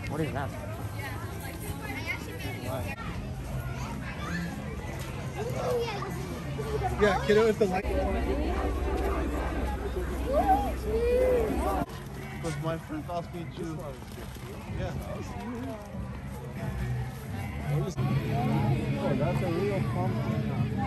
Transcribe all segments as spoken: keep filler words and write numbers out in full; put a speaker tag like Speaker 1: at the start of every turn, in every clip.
Speaker 1: What is that?
Speaker 2: Yeah, kiddo, if the light. Because my friend asked me to. Yeah. Oh, that's a real pumpkin.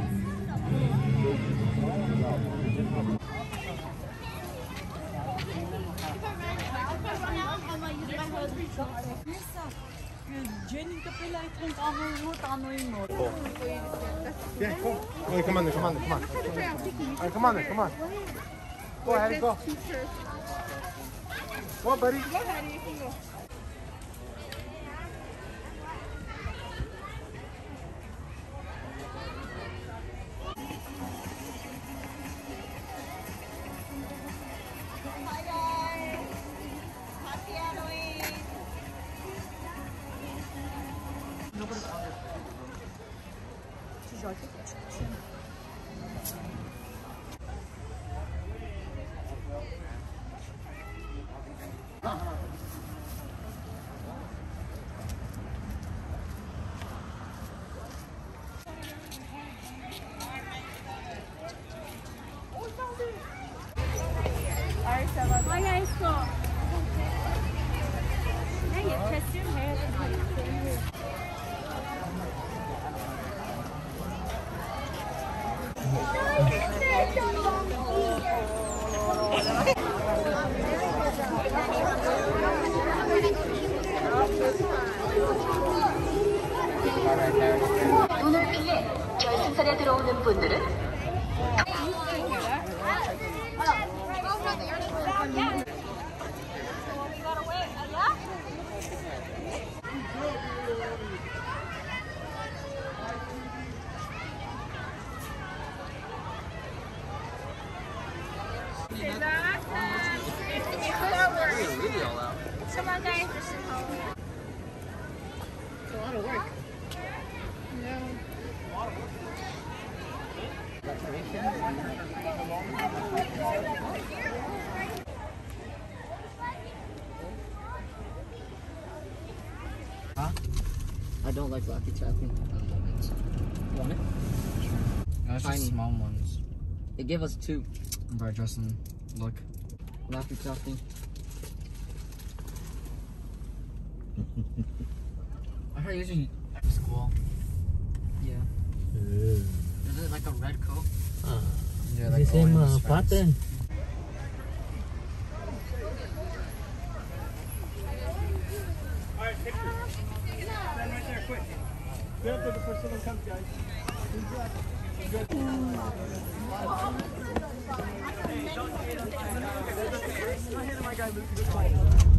Speaker 3: Jenny kapila itong kamoy mo, tanoy mo.
Speaker 2: Yeah, come on. Hey, come on there, come on there, come on. All right, come on there, come on. Go ahead, go. Go, buddy. Go ahead, you can go.
Speaker 3: Hi guys. Happy Halloween. Hi guys, go. Hey, you press your hair.
Speaker 4: 돈을 피해 결승선에 들어오는 분들은
Speaker 3: Come on, guys. This is home.
Speaker 2: It's a lot of work.
Speaker 1: Huh? I don't like Lucky Chocolate. Want it?
Speaker 5: No, it's just
Speaker 1: Tiny.
Speaker 5: small ones.
Speaker 1: They give us two.
Speaker 5: Bro, Justin, look.
Speaker 1: Lucky Chocolate.
Speaker 5: I heard usually after school.
Speaker 1: Yeah.
Speaker 6: Uh,
Speaker 1: Is it like a red coat?
Speaker 6: uh,
Speaker 5: Yeah,
Speaker 6: the same uh, pattern.
Speaker 2: Alright, picture. Stand right there, quick. Get up there before someone comes, guys. Good. Good. Hey, don't hit him. Don't hit him, my guy.